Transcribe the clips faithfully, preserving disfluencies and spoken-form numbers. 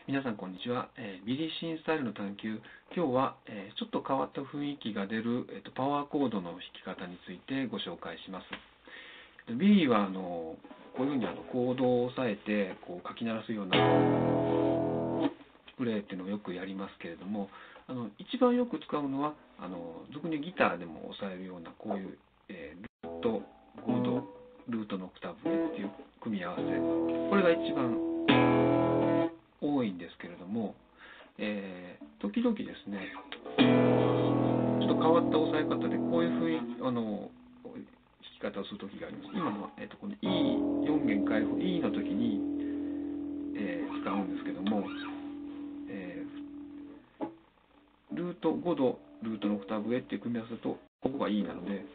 皆さんこんにちは、えー、ビリー・シンスタイルの探求。今日は、えーちょっと変わった雰囲気が出る、えーと、パワーコードの弾き方についてご紹介します。ビリーはあのこういうふうにあのコードを押さえてこう書き鳴らすようなプレーっていうのをよくやりますけれども、あの一番よく使うのはあの俗にギターでも押さえるようなこういう、えー、ルートごどルートのオクターブっていう組み合わせ、これが一番多いんですけれども、えー、時々ですね、ちょっと変わった押さえ方でこういうふうにあの弾き方をする時があります。今の、えー、とこの イーよん 弦開放 E の時に、えー、使うんですけども、えー、ルートごどルートのオクターブ上っていう組み合わせとここが E なので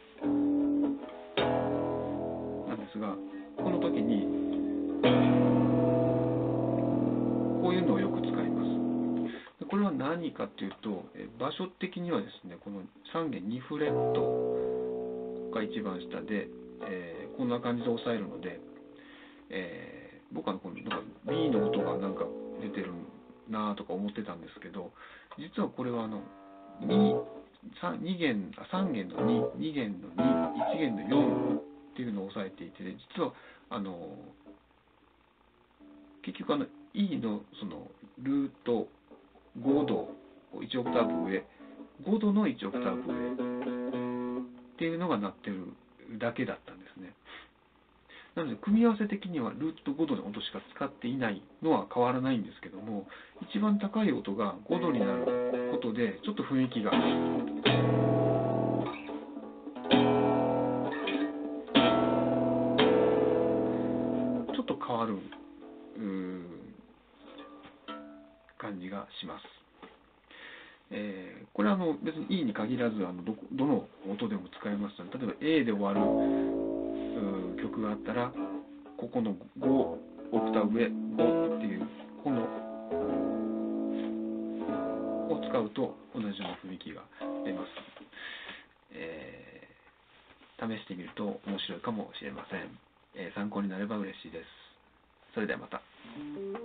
なんですが、この時にこういうのをよく使います。これは何かというと、場所的にはですね、このさん弦にフレットが一番下で、えー、こんな感じで押さえるので、えー、僕はこのなんか B の音がなんか出てるなとか思ってたんですけど、実はこれはあの 2, 2弦あさん弦のに、に弦のに、いち弦のよんっていうのを押さえていて、実はあの結局あの E のそのルートごどいちオクターブ上、ごどのいちオクターブ上っていうのが鳴ってるだけだったんですね。なので組み合わせ的にはルートごどの音しか使っていないのは変わらないんですけども、一番高い音がごどになることでちょっと雰囲気がちょっと変わる感じがします。えー、これはあの別に E に限らずあの ど, どの音でも使えますので、例えば A で終わる曲があったら、ここのごオクターブ上ごっていうこのを使うと同じような雰囲気が出ます。えー、試してみると面白いかもしれません。えー、参考になれば嬉しいです。それではまた。